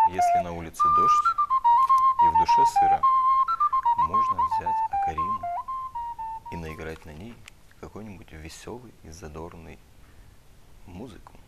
Если на улице дождь и в душе сыро, можно взять окарину и наиграть на ней какой-нибудь веселый и задорный музыку.